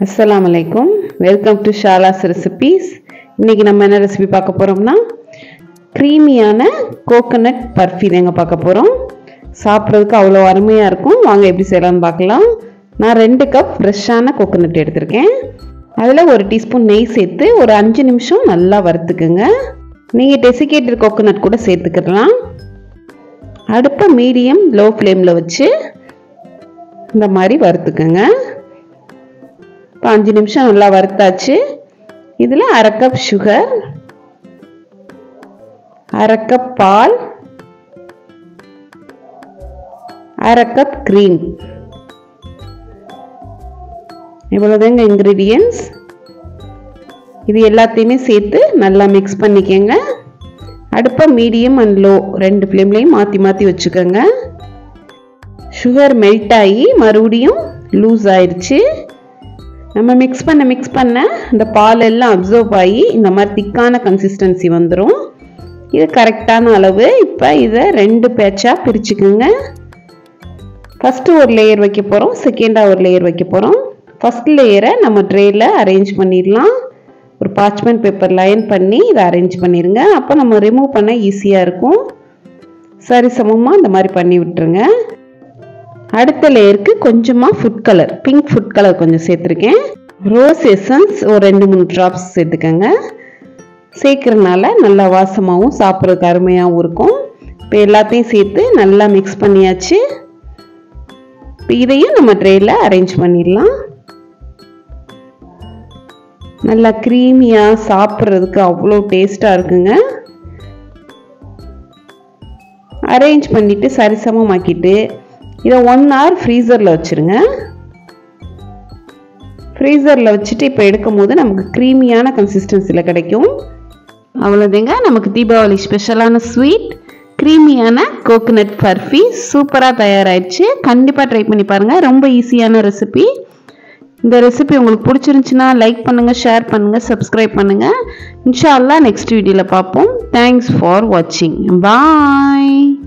अस्सलाम वालेकुम welcome to ஷாலாஸ் recipes. இன்னைக்கு நம்ம என்ன ரெசிபி பார்க்க போறோம்னா க்ரீமியான கோகனட் பர்ஃபி தாங்க பார்க்க போறோம்। சாப்பிடுறதுக்கு அவ்வளோ அருமையா இருக்கும்। வாங்க எப்படி செய்யலாம்னு பார்க்கலாம்। நான் 2 கப் ஃப்ரெஷ்ஷான கோகனட் எடுத்துர்க்கேன்। அதில் 1 டீஸ்பூன் நெய் சேர்த்து ஒரு 5 நிமிஷம் நல்லா வறுத்துக்குங்க। நீங்க டெசிகேட்டட் கோகனட் கூட சேர்த்துக்கலாம்। அடுப்பை மீடியம் லோ ஃப்ளேம்ல வச்சு இந்த மாதிரி வறுத்துக்குங்க। 5 நிமிஷம் நல்லா வறுத்தாச்சு। இதில் 1/2 கப் சுகர், 1/2 கப் பால், 1/2 கப் க்ரீம், இவ்வளவுதாங்க இன்கிரீடியன்ட்ஸ்। இது எல்லாத்தையுமே சேர்த்து நல்லா மிக்ஸ் பண்ணிக்கங்க। அடுப்பை மீடியம் அண்ட் லோ 2 ஃப்ளேம்லையும் மாற்றி மாற்றி வச்சுக்கோங்க। சுகர் மெல்ட் ஆகி மறுபடியும் லூஸ் ஆயிடுச்சு। நம்ம மிக்ஸ் பண்ண இந்த பால் எல்லாம் அப்சர்வ் ஆகி இந்த மாதிரி திக்கான கன்சிஸ்டன்சி வந்துடும்। இது கரெக்டான அளவு। இப்போ இதை 2 பேட்சாக பிரிச்சுக்குங்க। ஃபஸ்ட்டு ஒரு லேயர் வைக்க போகிறோம், செகண்டாக ஒரு லேயர் வைக்க போகிறோம்। ஃபஸ்ட் லேயரை நம்ம ட்ரேயில் அரேஞ்ச் பண்ணிடலாம்। ஒரு பார்ச்மெண்ட் பேப்பர் லைன் பண்ணி இதை அரேஞ்ச் பண்ணிடுங்க। அப்போ நம்ம ரிமூவ் பண்ண ஈஸியாக இருக்கும்। சரி சமமாக இந்த மாதிரி பண்ணி விட்டுருங்க। அடுத்த லேயருக்கு கொஞ்சமாக food colour, pink food colour கொஞ்சம் சேர்த்துருக்கேன்। ரோஸ் எசன்ஸ் ஒரு 2-3 ட்ராப்ஸ் சேர்த்துக்கங்க। சேர்க்கறதுனால நல்லா வாசமாகவும் சாப்பிட்றதுக்கு அருமையாகவும் இருக்கும்। இப்போ எல்லாத்தையும் சேர்த்து நல்லா மிக்ஸ் பண்ணியாச்சு। இப்போ இதையும் நம்ம ட்ரேயில் அரேஞ்ச் பண்ணிடலாம்। நல்லா க்ரீமியாக சாப்பிட்றதுக்கு அவ்வளோ டேஸ்ட்டாக இருக்குங்க। அரேஞ்ச் பண்ணிவிட்டு சரிசமமாக்கிட்டு இதை 1 hour ஃப்ரீசரில் வச்சுருங்க। ஃப்ரீசரில் வச்சுட்டு இப்போ எடுக்கும் போது நமக்கு க்ரீமியான கன்சிஸ்டன்சியில் கிடைக்கும்। அவ்வளோதாங்க, நமக்கு தீபாவளி ஸ்பெஷலான ஸ்வீட் க்ரீமியான கோகனட் பர்ஃபி சூப்பராக தயாராகிடுச்சு। கண்டிப்பாக ட்ரை பண்ணி பாருங்கள், ரொம்ப ஈஸியான ரெசிபி। இந்த ரெசிபி உங்களுக்கு பிடிச்சிருந்துச்சுன்னா லைக் பண்ணுங்கள், ஷேர் பண்ணுங்கள், சப்ஸ்கிரைப் பண்ணுங்கள்। இன்ஷா அல்லாஹ் நெக்ஸ்ட் வீடியோவில் பார்ப்போம்। தேங்க்ஸ் ஃபார் வாட்சிங், பாய்।